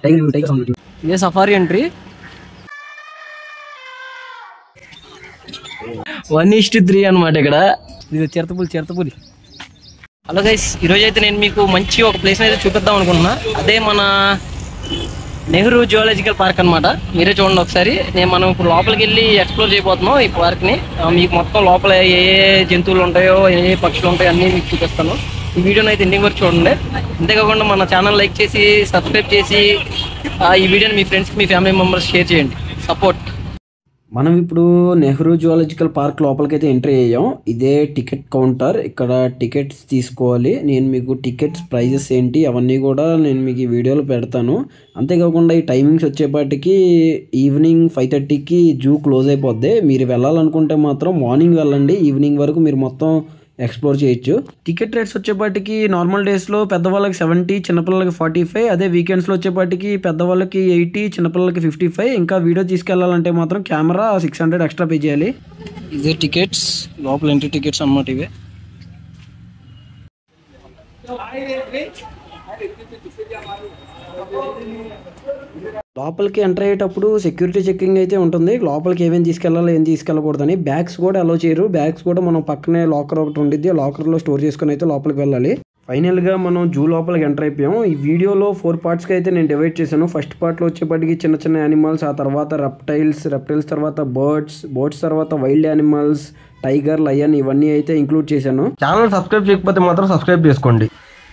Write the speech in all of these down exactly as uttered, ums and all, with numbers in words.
ఇదే safari entry one east three అనమాట. ఇక్కడ ఇది చిరతపులి చిరతపులి. హలో గైస్, ఈరోజు అయితే నేను మీకు మంచి ఒక ప్లేస్ అయితే చూపిద్దాం అనుకుంటున్నా. అదే మన నెహ్రూ జువాలజికల్ పార్క్ అనమాట. మీరే చూడండి ఒకసారి. నేను మనం ఇప్పుడు లోపలికి వెళ్ళి ఎక్స్ప్లోర్ చేయబోతున్నాం ఈ పార్క్ని. మీకు మొత్తం లోపల ఏ ఏ జంతువులు ఉంటాయో, ఏ ఏ పక్షులు ఉంటాయో అన్నీ మీకు చూపిస్తాను. ఈ వీడియోని అయితే ఎండింగ్ వరకు చూడండి. అంతేకాకుండా మన ఛానల్ లైక్ చేసి సబ్స్క్రైబ్ చేసి ఈ వీడియోని మీ ఫ్రెండ్స్కి మీ ఫ్యామిలీ మెంబర్స్ షేర్ చేయండి. సపోర్ట్. మనం ఇప్పుడు నెహ్రూ జువాలజికల్ పార్క్ లోపలికి అయితే ఎంట్రీ అయ్యాం. ఇదే టికెట్ కౌంటర్. ఇక్కడ టికెట్స్ తీసుకోవాలి. నేను మీకు టికెట్స్ ప్రైజెస్ ఏంటి అవన్నీ కూడా నేను మీకు ఈ వీడియోలో పెడతాను. అంతేకాకుండా ఈ టైమింగ్స్ వచ్చేపాటికి ఈవినింగ్ ఫైవ్ థర్టీకి జూ క్లోజ్ అయిపోద్ది. మీరు వెళ్ళాలనుకుంటే మాత్రం మార్నింగ్ వెళ్ళండి. ఈవినింగ్ వరకు మీరు మొత్తం ఎక్స్ప్లోర్ చేయొచ్చు. టికెట్ రేట్స్ వచ్చేపాటికి నార్మల్ డేస్లో పెద్దవాళ్ళకి సెవెంటీ, చిన్నపిల్లలకి ఫార్టీ ఫైవ్ అదే వీకెండ్స్లో వచ్చేపాటికి పెద్దవాళ్ళకి ఎయిటీ, చిన్నపిల్లలకి ఫిఫ్టీ ఫైవ్ ఇంకా వీడియో తీసుకెళ్లాలంటే మాత్రం camera six hundred extra pay చేయాలి. ఇదే టికెట్స్, లోపల ఎంట్రీ టికెట్స్ అన్నమాట ఇవే. లోపలికి ఎంటర్ అయ్యేటప్పుడు సెక్యూరిటీ చెకింగ్ అయితే ఉంటుంది. లోపలికి ఏమేమి తీసుకెళ్ళాలి ఏం తీసుకెళ్ళకూడదని. బ్యాగ్స్ కూడా అలో చేయరు. బ్యాగ్స్ కూడా మనం పక్కనే లాకర్ ఒకటి ఉండిద్ది. లాకర్లో స్టోర్ చేసుకుని అయితే లోపలికి వెళ్ళాలి. ఫైనల్గా మనం జూ లోపలికి ఎంటర్ అయిపోయాం. ఈ వీడియోలో ఫోర్ పార్ట్స్కి అయితే నేను డివైడ్ చేశాను. ఫస్ట్ పార్ట్లో వచ్చేప్పటికి చిన్న చిన్న యానిమల్స్, ఆ తర్వాత రెప్టైల్స్, రెప్టైల్స్ తర్వాత బర్డ్స్, బర్డ్స్ తర్వాత వైల్డ్ యానిమల్స్, టైగర్, లయన్ ఇవన్నీ అయితే ఇంక్లూడ్ చేశాను. ఛానల్ సబ్స్క్రైబ్ చేయకపోతే మాత్రం సబ్స్క్రైబ్ చేసుకోండి.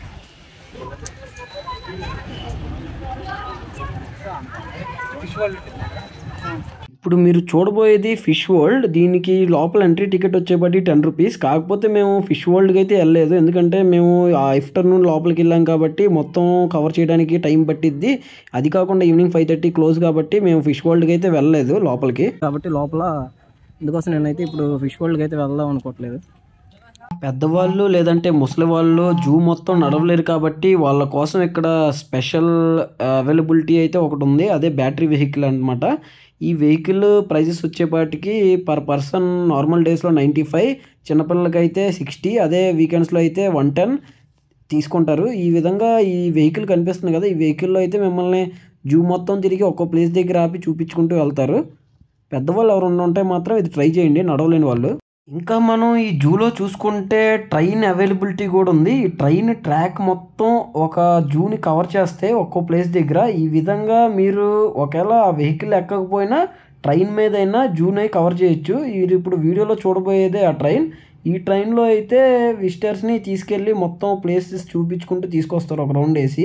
ఇప్పుడు మీరు చూడబోయేది ఫిష్ వరల్డ్. దీనికి లోపల ఎంట్రీ టికెట్ వచ్చేప్పటికి టెన్ రూపీస్. కాకపోతే మేము ఫిష్ వరల్డ్కి అయితే వెళ్ళలేదు. ఎందుకంటే మేము ఆఫ్టర్నూన్ లోపలికి వెళ్ళాం కాబట్టి మొత్తం కవర్ చేయడానికి టైం పట్టిద్ది. అది కాకుండా ఈవినింగ్ ఫైవ్ థర్టీ క్లోజ్ కాబట్టి మేము ఫిష్ వరల్డ్కి అయితే వెళ్ళలేదు లోపలికి. కాబట్టి లోపల అందుకోసం నేనైతే ఇప్పుడు ఫిష్ వరల్డ్కి అయితే వెళ్దాం అనుకోవట్లేదు. పెద్దవాళ్ళు లేదంటే ముసలి వాళ్ళు జూ మొత్తం నడవలేరు కాబట్టి వాళ్ళ కోసం ఇక్కడ స్పెషల్ అవైలబిలిటీ అయితే ఒకటి ఉంది. అదే బ్యాటరీ వెహికల్ అనమాట. ఈ వెహికల్ ప్రైజెస్ వచ్చేపాటికి పర్ పర్సన్ నార్మల్ డేస్లో నైంటీ ఫైవ్, చిన్నపిల్లలకి అయితే సిక్స్టీ, అదే వీకెండ్స్లో అయితే వన్ టెన్ తీసుకుంటారు. ఈ విధంగా ఈ వెహికల్ కనిపిస్తుంది కదా, ఈ వెహికల్లో అయితే మిమ్మల్ని జూ మొత్తం తిరిగి ఒక్కో ప్లేస్ దగ్గర ఆపి చూపించుకుంటూ వెళ్తారు. పెద్దవాళ్ళు ఎవరు ఉంటే మాత్రం ఇది ట్రై చేయండి, నడవలేని వాళ్ళు. ఇంకా మనం ఈ జూలో చూసుకుంటే ట్రైన్ అవైలబిలిటీ కూడా ఉంది. ఈ ట్రైన్ ట్రాక్ మొత్తం ఒక జూని కవర్ చేస్తే ఒక్కో ప్లేస్ దగ్గర ఈ విధంగా మీరు ఒకవేళ ఆ వెహికల్ ఎక్కకపోయినా ట్రైన్ మీద అయినా జూని కవర్ చేయొచ్చు. ఇది ఇప్పుడు వీడియోలో చూడబోయేదే ఆ ట్రైన్. ఈ ట్రైన్లో అయితే విజిటర్స్ని తీసుకెళ్ళి మొత్తం ప్లేసెస్ చూపించుకుంటూ తీసుకొస్తారు ఒక రౌండ్ వేసి.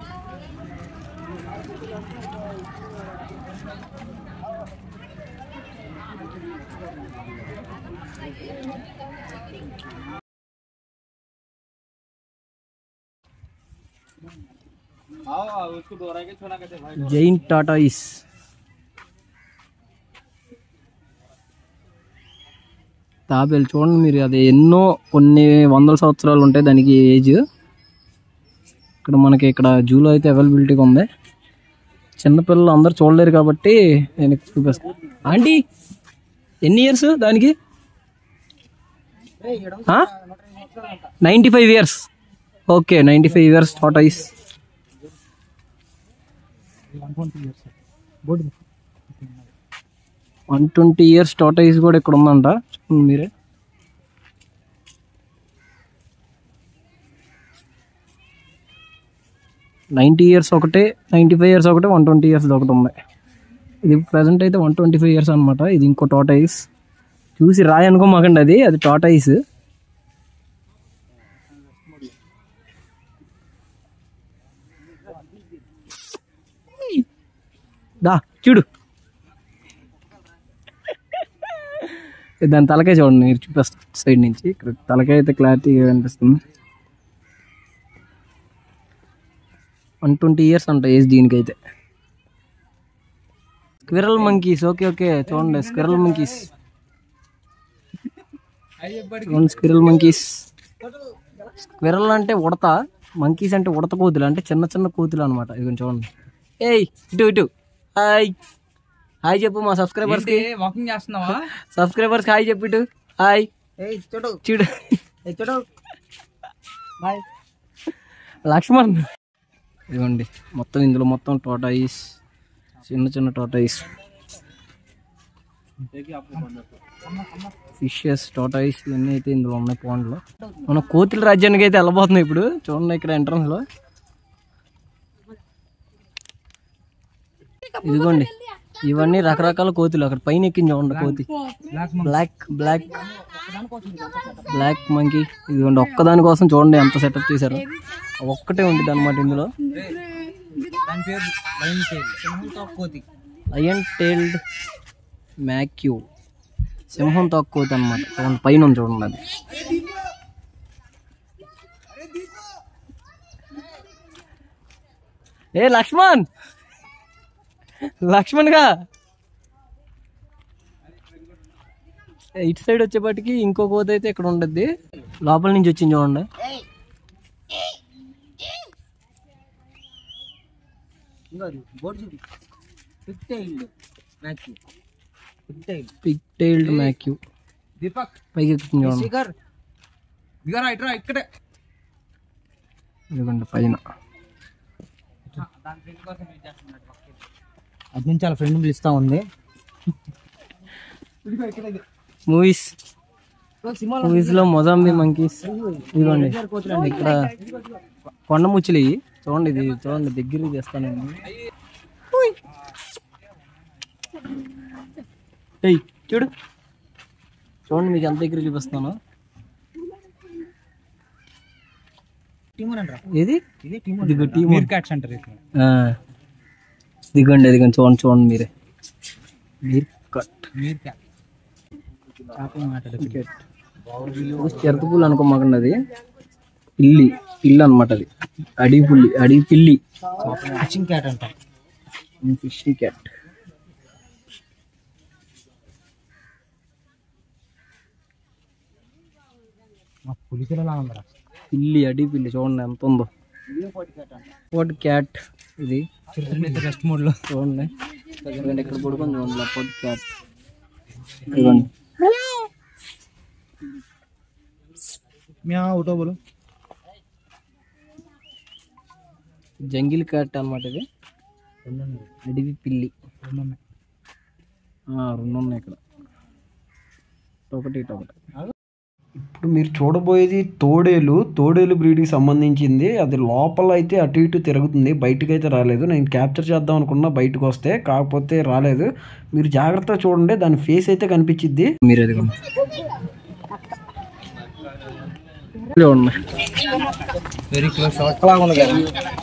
Giant tortoise. తాబేలు చూడండి మీరు, అది ఎన్నో కొన్ని వందల సంవత్సరాలు ఉంటాయి దానికి ఏజ్. ఇక్కడ మనకి ఇక్కడ జూలో అయితే అవైలబిలిటీగా ఉంది. చిన్నపిల్లలు అందరు చూడలేరు కాబట్టి నేను చూపిస్తాను. ఆంటీ ఎన్ని ఇయర్స్ దానికి? Ninety five years. Okay, ninety five years tortoise. One twenty years tortoise కూడా ఇక్కడ ఉందంట. మీరే నైంటీ ఇయర్స్ ఒకటే, నైంటీ ఫైవ్ ఇయర్స్ ఒకటే, వన్ ట్వంటీ ఇయర్స్ ఒకటి ఉంది. ఇది ప్రజెంట్ అయితే వన్ ట్వంటీ ఫైవ్ ఇయర్స్ అనమాట. ఇది ఇంకో టాటాయిస్. చూసి రాయి అనుకోమాకండి, అది అది టాటాయిస్. దా చూడు, దాని తలకాయ చూడండి, మీరు చూపిస్తాను సైడ్ నుంచి. ఇక్కడ తలకాయ అయితే క్లారిటీగా కనిపిస్తుంది. వన్ ట్వంటీ ఇయర్స్ అంట ఏజ్ దీనికైతే. Squirrel monkeys. ఓకే ఓకే చూడండి, స్క్విరల్ మంకీస్ చూడండి. Squirrel monkeys. స్క్విరల్ అంటే ఉడత, మంకీస్ అంటే ఉడత కోతులు, అంటే చిన్న చిన్న కోతులు అనమాట. ఇది చూడండి. ఏయ్ ఇటు ఇటు హాయ్ హాయ్ చెప్పు మా సబ్స్క్రైబర్స్ కి. వాకింగ్ చేస్తున్నావా? సబ్స్క్రైబర్స్ హాయ్ చెప్పు ఇటు. హాయ్. ఏయ్ చూడు చూడు చూడు. బాయ్. లక్ష్మణ్ ఇదిగోండి మొత్తం ఇందులో మొత్తం టోటాయిస్, చిన్న చిన్న టోటాయిస్, ఫిషెస్, టోటాయిస్ ఇవన్నీ అయితే ఇందులో ఉన్నాయి పాండ్లో. మన కోతుల రాజ్యానికి అయితే వెళ్ళబోతున్నాయి ఇప్పుడు. చూడండి ఇక్కడ ఎంట్రన్స్ లో ఇదిగోండి ఇవన్నీ రకరకాల కోతులు. అక్కడ పైన ఎక్కింది చూడండి కోతి, బ్లాక్ బ్లాక్ బ్లాక్ మంకీ. ఇదిగోండి ఒక్కదాని కోసం చూడండి ఎంత సెటప్ చేశారు. ఒక్కటే ఉంటుంది అనమాట ఇందులో. లయన్ టైల్డ్ మ్యాక్యూ, సింహం తోక కోతి అనమాట. చూడండి పైన ఉంది చూడండి అది. ఏ లక్ష్మణ్, లక్ష్మణ్ గా ఇటు సైడ్ వచ్చేపాటికి ఇంకో కోతి అయితే ఇక్కడ ఉండద్ది. లోపల నుంచి వచ్చింది చూడండి. పిగ్ టైల్డ్ మ్యాక్యూ పైకి ఎక్కుతుంది చూడండి. ఇదిగోండి పైన. అది నుంచి వాళ్ళ ఫ్రెండ్ పిలుస్తా ఉంది. మూవీస్ మూవీస్ లో మొజాంబి మంకీస్. ఇదిగోండి ఇక్కడ కొండ ముచ్చులు ఇవి చూడండి. ఇది చూడండి దగ్గరికి చేస్తాను. ఏయ్ చూడు చూడండి మీకు ఎంత దగ్గర చూపిస్తాను. ఏది ఇదిగో టీమ్ దిగండి అది చూడండి చూడండి మీరే. మీర్ కట్ చిరతపుల్లి అనుకోమాకండి, అది పిల్లి పిల్లి అనమాట. అది అడవి పుల్లి, అడవి పిల్లి. ఫిషింగ్ క్యాట్ అంట. Fishing cat. పులిపిల్లలా ఉందిరా. పిల్లి, అడవి పిల్లి చూడండి ఎంత ఉందో. పోట్ క్యాట్ ఇది రెస్ట్ మోడ్ లో చూడండి. ఇక్కడ పడుకొని చూడండి పోట్ క్యాట్. ఇదిగోండి జంగిల్ క్యాట్ అనమాట. ఇది అడవి పిల్లి. రెండు ఉన్నాయి ఇక్కడ, ఒకటి ఇటు ఒకటి. ఇప్పుడు మీరు చూడబోయేది తోడేలు. తోడేలు బ్రీడ్కి సంబంధించింది. అది లోపల అయితే అటు ఇటు తిరుగుతుంది, బయటకు అయితే రాలేదు. నేను క్యాప్చర్ చేద్దాం అనుకున్నా బయటకు వస్తే, కాకపోతే రాలేదు. మీరు జాగ్రత్తగా చూడండి, దాని ఫేస్ అయితే కనిపించిద్ది. మీరు అది వెరీ క్లోజ్ లాగా ఉంది కదా.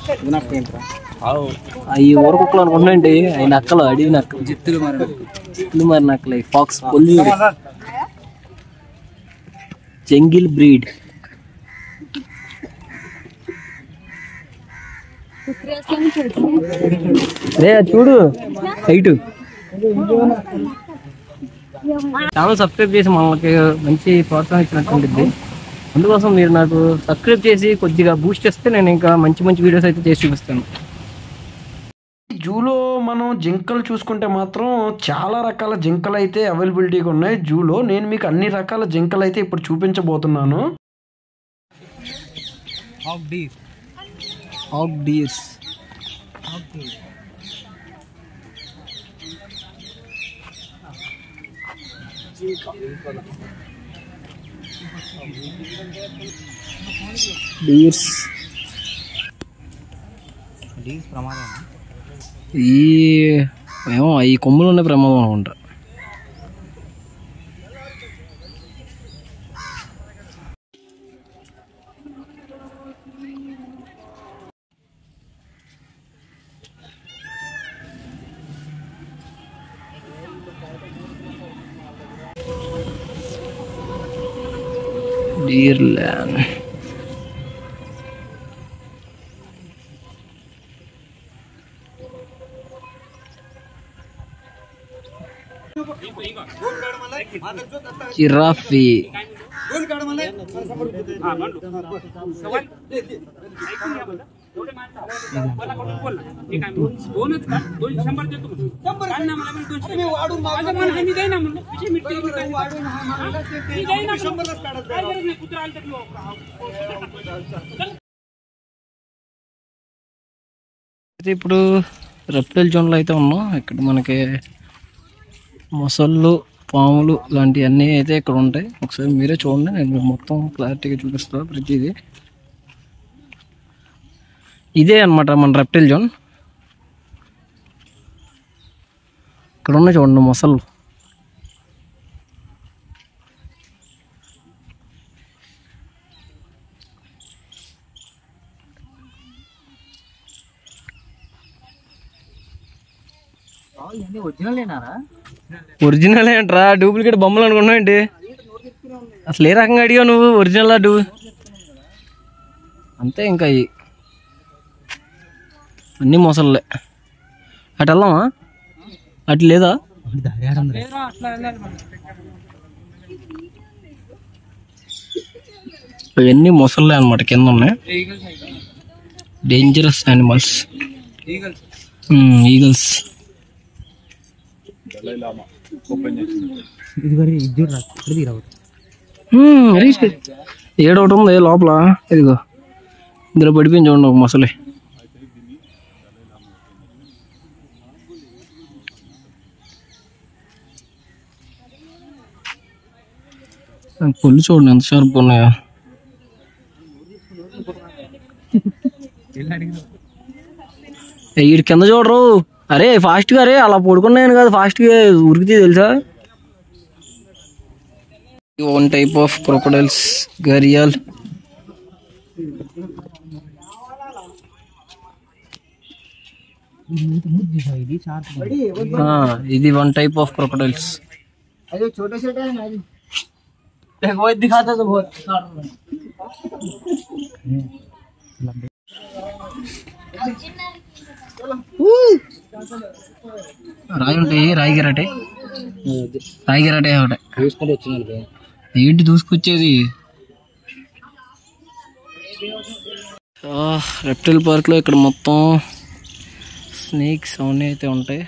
అవి ఊర కుక్కలు అనుకుంటాండి. అవి నక్కలు, అడవి నక్కలు, జిత్తులు మరి జిత్తులు మరి నక్కలు. ఫాక్స్ పొల్లి జంగిల్ బ్రీడ్. రే చూడు హైట్. ఛానల్ సబ్స్క్రైబ్ చేసి మనకి మంచి ప్రోత్సాహం ఇచ్చినట్టుంటుంది. అందుకోసం మీరు నాకు సబ్స్క్రైబ్ చేసి కొద్దిగా బూస్ట్ చేస్తే నేను ఇంకా మంచి మంచి వీడియోస్ అయితే చేసి చూపిస్తాను. జూలో మనం జింకలు చూసుకుంటే మాత్రం చాలా రకాల జింకలు అయితే అవైలబిలిటీగా ఉన్నాయి జూలో. నేను మీకు అన్ని రకాల జింకలు అయితే ఇప్పుడు చూపించబోతున్నాను. Hog deer hog deers deers deers ప్రమాదం. ఈ ఏమో ఈ కొమ్ములు ఉన్న ప్రమాదం అనుకుంటా. డీర్ల్యాండ్ జిరాఫీ. ఇప్పుడు రెప్టైల్ జోన్లో అయితే ఉన్నాం. ఇక్కడ మనకి మొసళ్ళు, పాములు లాంటివన్నీ అయితే ఇక్కడ ఉంటాయి. ఒకసారి మీరే చూడండి, నేను మీకు మొత్తం క్లారిటీగా చూపిస్తాను ప్రతిదీ. ఇదే అనమాట మన రెప్టైల్ జోన్. ఇక్కడ ఉన్నాయి చూడండి మొసళ్ళు. ఒరిజినల్ ఏంట్రా, డూప్లికేట్ బొమ్మలు అనుకున్నావు ఏంటి? అసలు ఏ రకంగా అడిగావు నువ్వు? ఒరిజినల్ డూ అంతే. ఇంకా అవి అన్నీ మొసళ్ళే. అటు వెళ్దామా? అటు లేదా? ఇవన్నీ మొసళ్ళే అనమాట, కింద ఉన్నాయి. Dangerous animals, eagles. ఏడొకటి ఉంది లోపల, ఇదిగో ఇందులో పడిపోయింది చూడండి ఒక మొసలి. పొల్లు చూడండి ఎంత షార్ప్ ఉన్నాయా. వీడి కింద చూడరు. అరే ఫాస్ట్గా, అరే అలా పడుకున్నాయని కాదు, ఫాస్ట్గా ఉరికితే తెలుసా. One type of crocodiles, gharial. ఇది వన్ టైప్ ఆఫ్ క్రొకడైల్స్. రాయి ఉంటాయి, రాయి గిరాటే, రాయి గిరాటే ఒకటే ఏంటి దూసుకొచ్చేది. రెప్టైల్ పార్క్లో ఇక్కడ మొత్తం స్నేక్స్ అవన్నీ అయితే ఉంటాయి.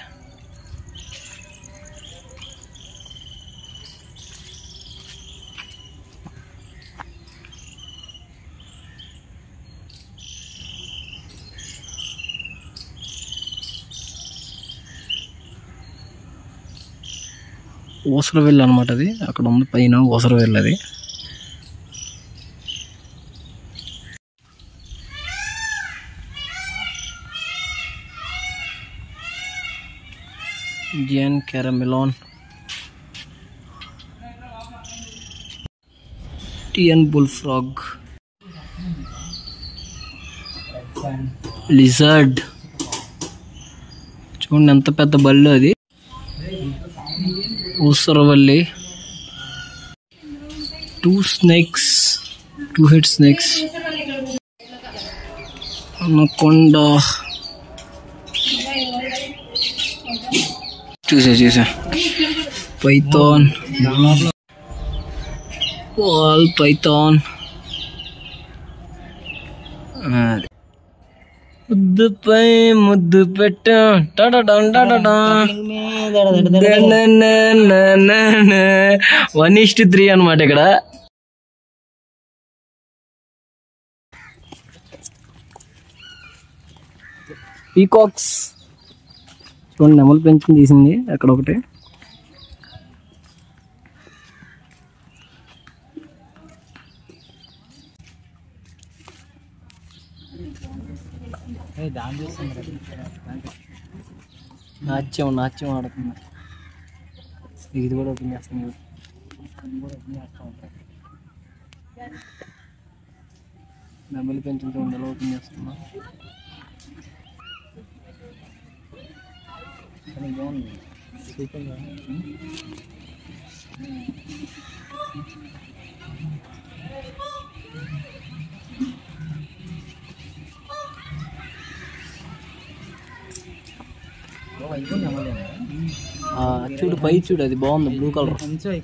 ఊసరవెల్లి అనమాట అది, అక్కడ ఉంది పైన ఊసరవెల్లి. అది జియన్ క్యారమెలాన్, టియన్ బుల్ఫ్రాగ్, లిజర్డ్. చూడండి ఎంత పెద్ద బల్లు అది. ఊసరవల్లి, two snakes, two head snakes, anaconda. చూసా చూసా పైథాన్, వాల్ పైథాన్. ముద్దుపై ముద్దు పెట్ట వన్ ఇస్ట్ త్రీ అనమాట. ఇక్కడ పీకాక్స్ చూడండి, నెమలు పెంచుకుని తీసింది అక్కడ ఒకటి. నాట్యం నాట్యం ఆడుతుంది. ఇది కూడా ఓపెన్ చేస్తుంది. నెమలి పెంచులతో ఉండలో ఓపెన్ చేస్తున్నా. చూడు పై చూడు, అది బాగుంది బ్లూ కలర్.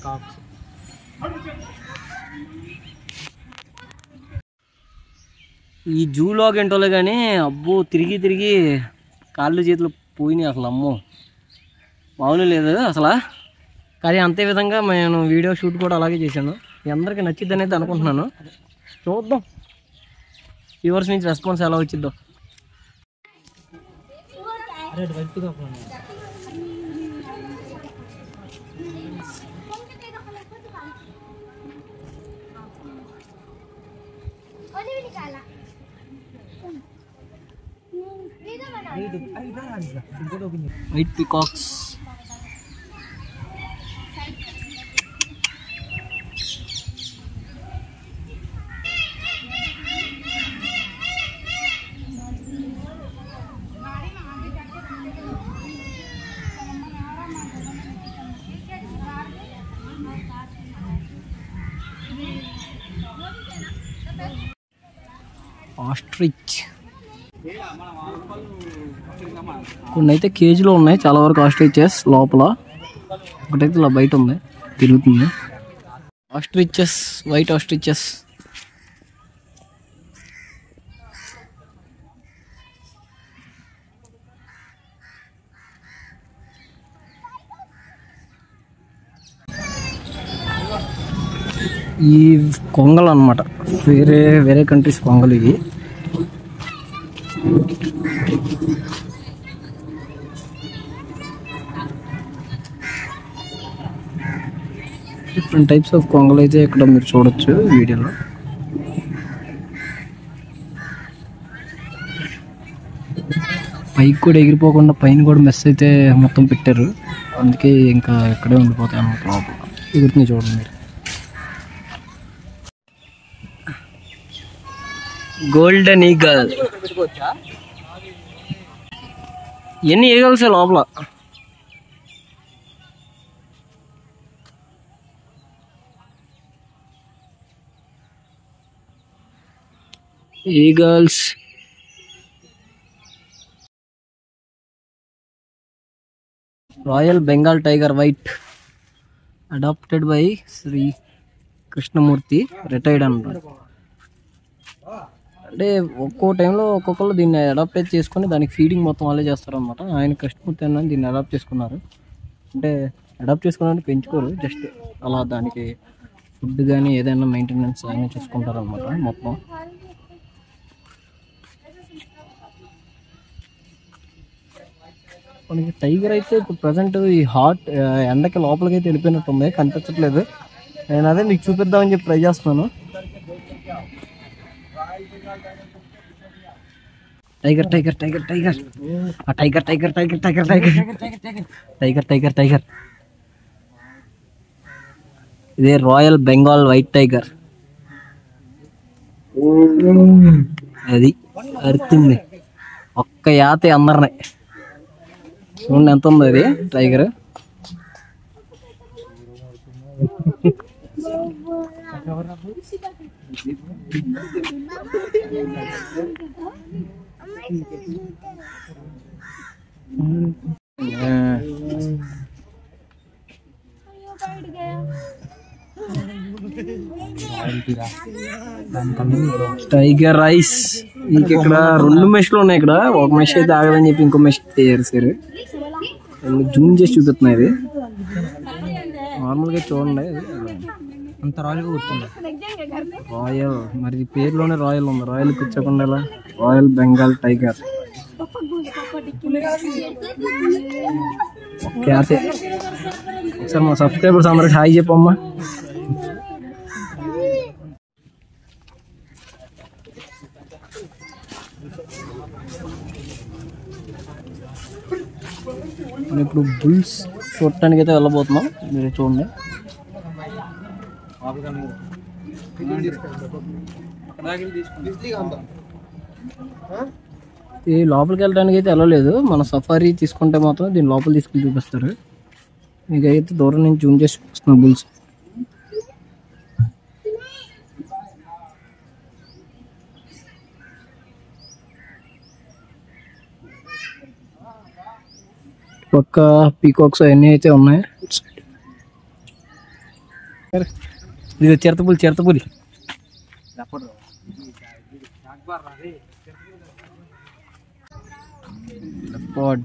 ఈ జూలాగ్ ఏంటోలే కానీ అబ్బో తిరిగి తిరిగి కాళ్ళు చేతులు పోయినాయి అసలు. అమ్మో మామూలు లేదు అసలు. కానీ అంతే విధంగా నేను వీడియో షూట్ కూడా అలాగే చేశాను. మీ అందరికీ నచ్చిద్ది అనేది అనుకుంటున్నాను. చూద్దాం వ్యూవర్స్ నుంచి రెస్పాన్స్ ఎలా వచ్చిద్దో. White peacocks. ఆస్ట్రిచ్ కొన్ని అయితే కేజీలో ఉన్నాయి, చాలా వరకు ఆస్ట్రిచెస్. లోపల ఒకటైతే ఇలా బయట ఉంది, తిరుగుతుంది. Ostriches, white ostriches. ఈ కొంగలు అన్నమాట, వేరే వేరే కంట్రీస్ కొంగలు ఇవి. డిఫరెంట్ టైప్స్ ఆఫ్ కొంగలు అయితే ఇక్కడ మీరు చూడొచ్చు వీడియోలో. పైకి కూడా ఎగిరిపోకుండా పైన కూడా మెస్ అయితే మొత్తం పెట్టారు, అందుకే ఇంకా ఇక్కడే ఉండిపోతాయి అన్నమాట. లోపల ఎగురుతుంది చూడండి మీరు. Golden eagle. ఎన్ని ఈగల్సే లోపల. Eagles. Royal Bengal tiger white, adapted by Shri Krishnamurthy, retired అన్నారు. అంటే ఒక్కో టైంలో ఒక్కొక్కరు దీన్ని అడాప్ట్ చేసుకొని దానికి ఫీడింగ్ మొత్తం వాళ్ళే చేస్తారు అనమాట. ఆయన కృష్ణమూర్తి అన్న దీన్ని అడాప్ట్ చేసుకున్నారు. అంటే అడాప్ట్ చేసుకున్నారని పెంచుకోరు, జస్ట్ అలా దానికి ఫుడ్ కానీ ఏదైనా మెయింటెనెన్స్ ఆయన చూసుకుంటారు అనమాట మొత్తం. మనకి టైగర్ అయితే ఇప్పుడు ప్రజెంట్ ఈ హాట్ ఎండకి లోపలికి అయితే వెళ్ళిపోయినట్టు ఉంది, కనిపించట్లేదు. నేను అదే మీకు చూపిద్దామని చెప్పి ట్రై చేస్తున్నాను. Tiger tiger tiger tiger tiger tiger tiger tiger tiger tiger tiger tiger ఇదే రాయల్ బెంగాల్ వైట్ టైగర్. అది అరుతుంది ఒక్క యాతే అందరిని. చూడండి ఎంత ఉంది అది టైగర్. Tiger rice. మీకు ఇక్కడ రెండు మెష్లు ఉన్నాయి. ఇక్కడ ఒక మెష్ అయితే ఆగదని చెప్పి ఇంకో మెష్ చేశారు. జూమ్ చేసి చూపిస్తున్నాయి. ఇది నార్మల్గా చూడండి, అంత రాయల్గా కూర్చుంది. రాయల్, మరి పేరులోనే రాయల్ ఉంది. రాయల్ కూర్చోకుండా ఎలా? Royal Bengal tiger. ఓకే, అదే ఒకసారి మా సబ్స్క్రైబర్స్ అందరికి హాయ్ చెప్పమ్మా. మనం ఇప్పుడు బుల్స్ చూడటానికి అయితే వెళ్ళబోతున్నాం. మీరు చూడండి. ఈ లోపలికి వెళ్ళడానికి అయితే వెళ్ళలేదు. మన సఫారీ తీసుకుంటే మాత్రం దీని లోపల తీసుకెళ్ళి చూపిస్తారు. మీకు అయితే దూరం నుంచి జూమ్ చేసి చూపిస్తున్నా బుల్స్. పక్క పీకాక్స్ అవన్నీ అయితే ఉన్నాయి. ఇది చిరతపులి, చిరతపులి. Leopard.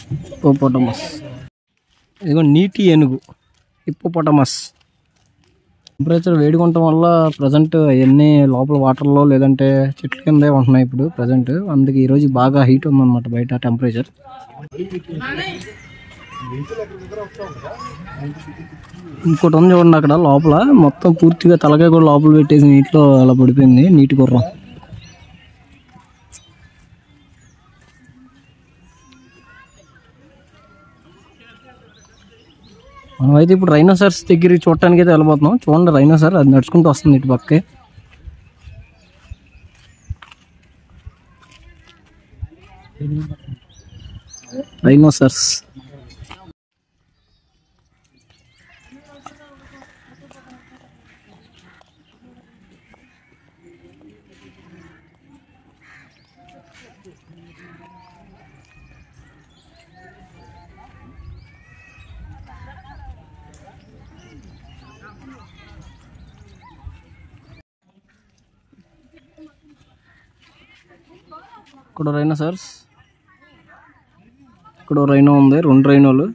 హిప్పోపోటమస్. ఇదిగో నీటి ఏనుగు హిప్పోపోటమస్. టెంపరేచర్ వేడిగా ఉండటం వల్ల ప్రజెంట్ అవన్నీ లోపల వాటర్లో లేదంటే చెట్ల కిందే ఉంటున్నాయి ఇప్పుడు ప్రజెంట్. అందుకే ఈరోజు బాగా హీట్ ఉందన్నమాట బయట టెంపరేచర్. ఇంకోటి ఉంది చూడండి అక్కడ లోపల, మొత్తం పూర్తిగా తలకాయ కూడా లోపల పెట్టేసి నీటిలో అలా పడిపోయింది నీటి గుర్రం. మనమైతే ఇప్పుడు రైనోసర్స్ దగ్గరికి చూడటానికి అయితే వెళ్ళిపోతున్నాం. చూడండి రైనోసర్ అది నడుచుకుంటూ వస్తుంది ఇటు పక్కే. రైనోసర్స్ ఇక్కడ రైనోసర్స్, ఇక్కడ రైనో ఉంది, రెండు రైనోలు.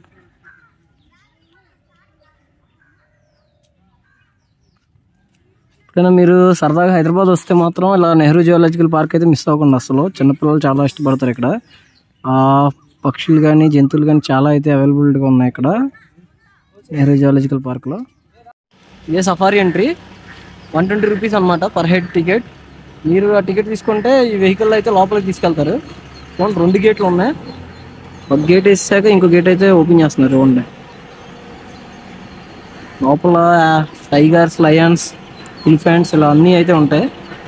ఎప్పుడైనా మీరు సరదాగా హైదరాబాద్ వస్తే మాత్రం ఇలా నెహ్రూ జియోలాజికల్ పార్క్ అయితే మిస్ అవ్వకుండా. అసలు చిన్నపిల్లలు చాలా ఇష్టపడతారు ఇక్కడ. ఆ పక్షులు కానీ జంతువులు కానీ చాలా అయితే అవైలబిలిటీగా ఉన్నాయి ఇక్కడ నెహ్రూ జియోలాజికల్ పార్క్లో. ఇదే safari entry, one twenty rupees అనమాట పర్ హెడ్ టికెట్. మీరు ఆ టికెట్ తీసుకుంటే ఈ వెహికల్ అయితే లోపలికి తీసుకెళ్తారు. చూడండి రెండు గేట్లు ఉన్నాయి. ఒక గేట్ వేసాక ఇంకో గేట్ అయితే ఓపెన్ చేస్తున్నారు. చూడండి లోపల టైగర్స్, లయన్స్, ఎలిఫెంట్స్ ఇలా అన్నీ అయితే ఉంటాయి.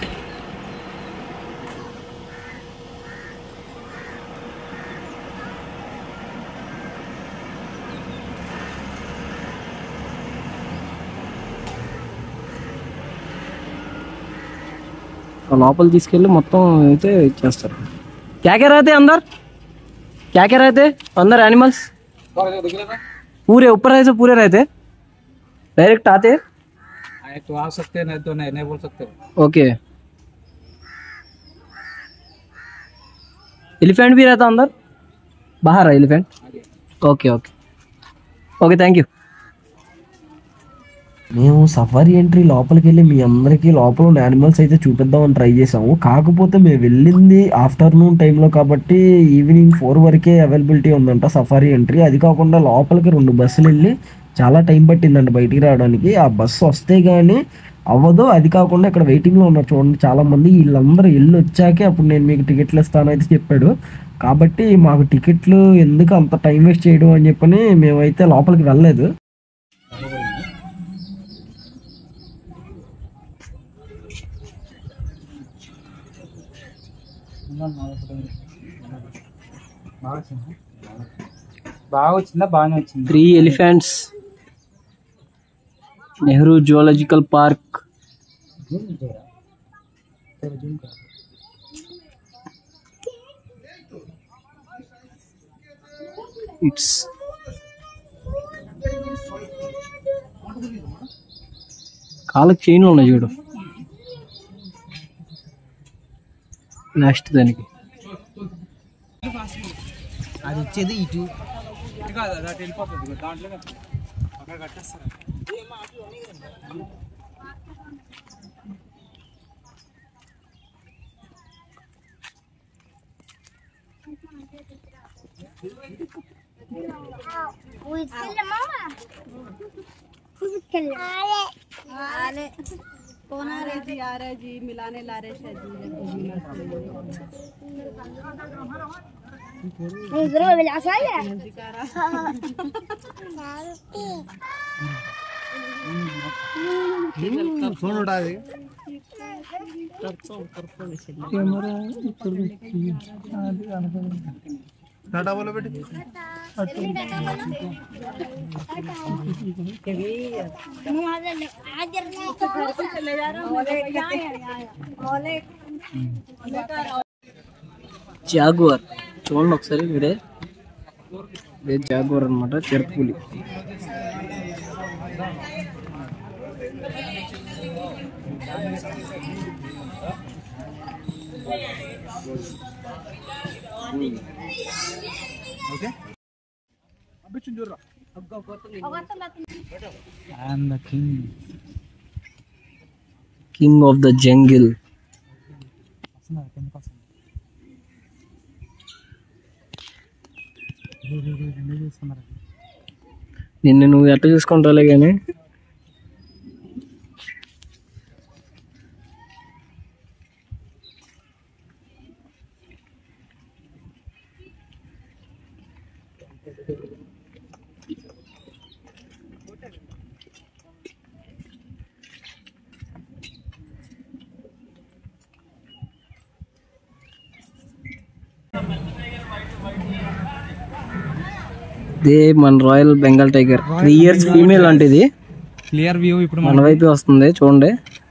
లోపల తీసుకెళ్ళి మొత్తం అయితే ఇచ్చేస్తారు. क्या क्या रहते अंदर, क्या क्या रहते अंदर एनिमल्स? पूरे ऊपर ऐसे पूरे रहते डायरेक्ट आते? तो आ सकते हैं, नहीं तो नहीं नहीं बोल सकते. ओके. एलिफेंट भी रहता अंदर? बाहर है elephant? Okay okay okay thank you. మేము సఫారీ ఎంట్రీ లోపలికి వెళ్ళి మీ అందరికీ లోపల ఉన్న యానిమల్స్ అయితే చూపిద్దామని ట్రై చేసాము. కాకపోతే మేము వెళ్ళింది ఆఫ్టర్నూన్ టైంలో కాబట్టి ఈవినింగ్ ఫోర్ వరకే అవైలబిలిటీ ఉందంట సఫారీ ఎంట్రీ. అది కాకుండా లోపలికి రెండు బస్సులు వెళ్ళి చాలా టైం పట్టిందంట బయటికి రావడానికి. ఆ బస్సు వస్తే కానీ అవ్వదు. అది కాకుండా ఇక్కడ వెయిటింగ్లో ఉన్నారు చూడండి చాలామంది. వీళ్ళందరూ వెళ్ళి వచ్చాకే అప్పుడు నేను మీకు టికెట్లు ఇస్తానైతే చెప్పాడు. కాబట్టి మాకు టికెట్లు ఎందుకు అంత టైం వేస్ట్ చేయడం అని చెప్పని మేమైతే లోపలికి వెళ్ళలేదు. బాగా వచ్చిందా? బాగానే వచ్చింది. Three elephants, Nehru zoological park. Its కాళ్ళకి చైన్లు ఉన్నాయి చూడు నెక్స్ట్ దానికి. అది వచ్చేది ఇటు ఇటు కాదు, అది అటు వెళ్ళిపోతుంది. దాంట్లో అక్కడ కట్టేస్తారు. कौन आ रहे जी? आ रहे जी, मिलाने ला रहे शायद نضربه بالعصاية. टाटा बोलो बेटी. జాగువార్ చూడండి ఒకసారి. ఇదే ఇదే జాగువార్ అనమాట, చిరుతపులి. Okay I'm the king. King of the jungle. వస్తున్నారు కిందకి వస్తున్నారు. రెండు చూస్తున్నారు. నిన్ను నువ్వు ఎట్లా చూసుకుంటావులే కానీ ఇదే మన royal Bengal tiger. Three years female అంటే ఇది. క్లియర్ వ్యూ ఇప్పుడు మన వైపు వస్తుంది చూడండి.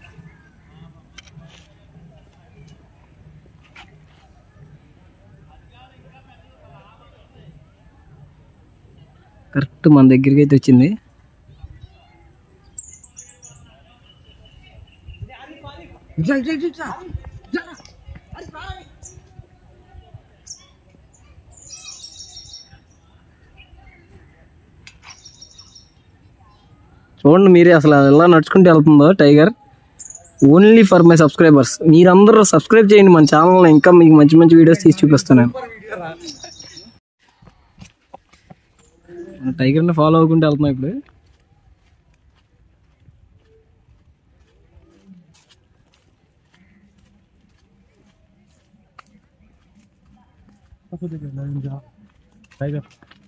కరెక్ట్ మన దగ్గరికి అయితే వచ్చింది. చూడండి మీరే అసలు ఎలా నడుచుకుంటూ వెళ్తుందో tiger. Only for my subscribers. మీరందరూ సబ్స్క్రైబ్ చేయండి మన ఛానల్. ఇంకా మీకు మంచి మంచి వీడియోస్ తీసి చూపిస్తాను. టైగర్ని ఫాలో అవ్వకుంటూ వెళ్తున్నా ఇప్పుడు. టైగర్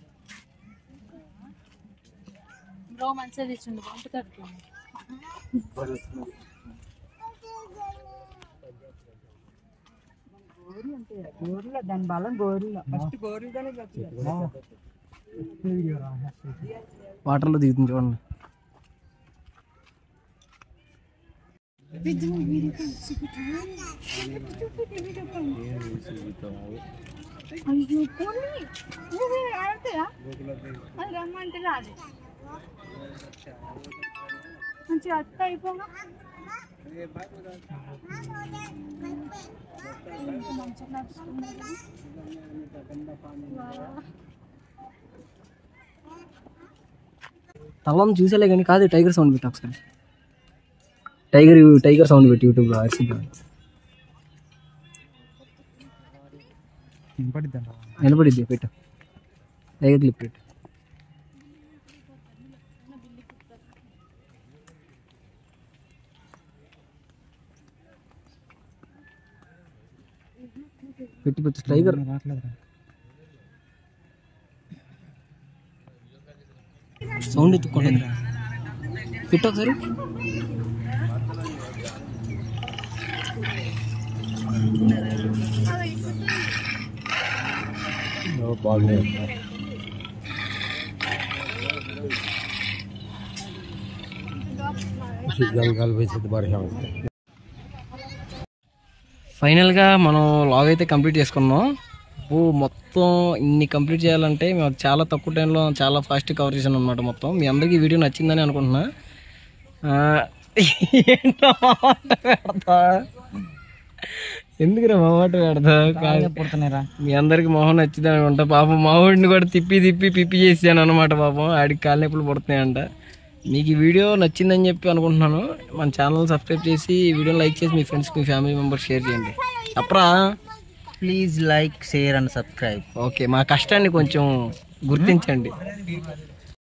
బ్రో మంచిగా తెచ్చిండు పంపుతాడు. దాని బలం గోరిలో ఫస్ట్ గోరిలోనే వాటర్లో దిగుతుంది చూడండి. అది రమ్మంటే రాదు. మంచిగా అత్త అయిపోగా తలం చూసేలే కానీ కాదు. టైగర్ సౌండ్ పెట్టి ఒకసారి. టైగర్ టైగర్ సౌండ్ పెట్టి యూట్యూబ్లో ఆర్సీబీ వినపడిద్ది. పెట్టు టైగర్ క్లిప్ పెట్టు. పెట్టి పెట్టి టైగర్ సౌండ్ ఎత్తుకోండి. పెట్టు ఒకసారి. ఫైనల్గా మనం లాగ్ అయితే కంప్లీట్ చేసుకున్నాం. ఓ మొత్తం ఇన్ని కంప్లీట్ చేయాలంటే మేము చాలా తక్కువ టైంలో చాలా ఫాస్ట్ కవర్ చేసాను అనమాట. మొత్తం మీ అందరికీ వీడియో నచ్చిందని అనుకుంటున్నా. ఏంటో పెడతా ఎందుకురా మాట పెడతా పుడుతున్నారా మీ అందరికి మొహం నచ్చింది అనుకుంటా. పాపం మావాడిని కూడా తిప్పి తిప్పి పిప్పి చేసాను అనమాట. పాపం ఆడికి కాళ్ళ నొప్పులు పడుతున్నాయంట. మీకు ఈ వీడియో నచ్చిందని చెప్పి అనుకుంటున్నాను. మన ఛానల్ సబ్స్క్రైబ్ చేసి ఈ వీడియోని లైక్ చేసి మీ ఫ్రెండ్స్కి మీ ఫ్యామిలీ మెంబర్స్ షేర్ చేయండి. అప్పుడా please like share and subscribe. Okay మా కష్టాన్ని కొంచెం గుర్తించండి.